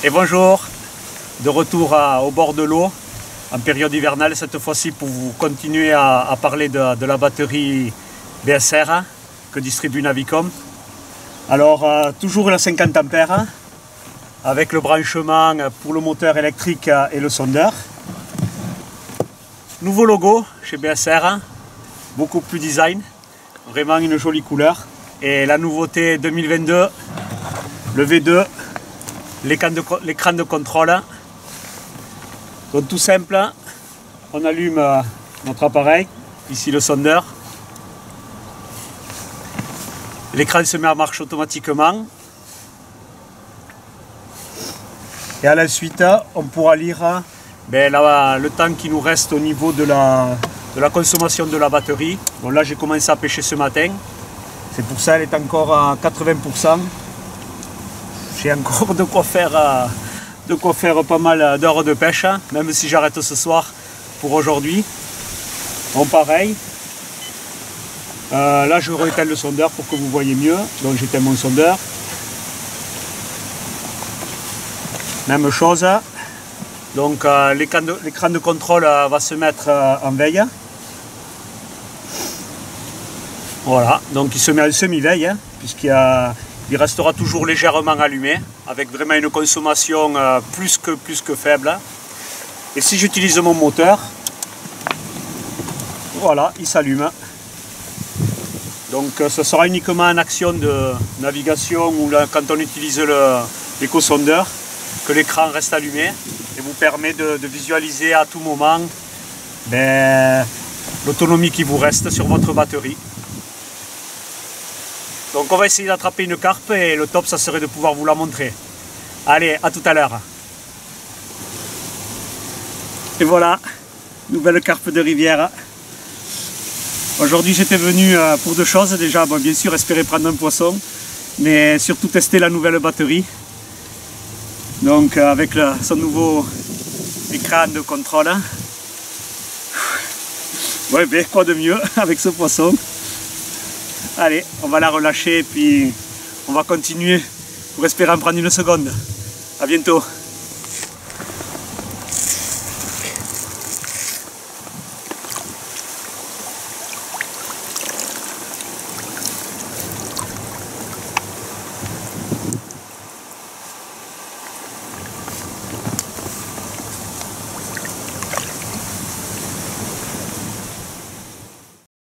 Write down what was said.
Et bonjour, de retour au bord de l'eau en période hivernale, cette fois-ci pour vous continuer à parler de la batterie BSR que distribue Navicom. Alors toujours la 50 ampères avec le branchement pour le moteur électrique et le sondeur. Nouveau logo chez BSR, beaucoup plus design, vraiment une jolie couleur. Et la nouveauté 2022, le V2, l'écran de contrôle. Donc tout simple, on allume notre appareil, ici le sondeur. L'écran se met en marche automatiquement. Et à la suite, on pourra lire le temps qui nous reste au niveau de la consommation de la batterie. Bon, là j'ai commencé à pêcher ce matin. C'est pour ça qu'elle est encore à 80%. J'ai encore de quoi faire pas mal d'heures de pêche, même si j'arrête ce soir pour aujourd'hui. Bon, pareil. Là, je rééteins le sondeur pour que vous voyez mieux. Donc, j'éteins mon sondeur. Même chose. Donc, l'écran de contrôle va se mettre en veille. Voilà, donc il se met en semi-veille, puisqu'il restera toujours légèrement allumé, avec vraiment une consommation plus que faible. Et si j'utilise mon moteur, voilà, il s'allume. Donc ce sera uniquement en action de navigation ou quand on utilise l'éco-sondeur que l'écran reste allumé et vous permet de visualiser à tout moment l'autonomie qui vous reste sur votre batterie. Donc on va essayer d'attraper une carpe et le top ça serait de pouvoir vous la montrer. Allez, à tout à l'heure. Et voilà, nouvelle carpe de rivière. Aujourd'hui j'étais venu pour deux choses. Déjà, bon, bien sûr espérer prendre un poisson, mais surtout tester la nouvelle batterie. Donc avec son nouveau écran de contrôle. Ouais, ben quoi de mieux avec ce poisson. Allez, on va la relâcher et puis on va continuer pour espérer en prendre une seconde. A bientôt.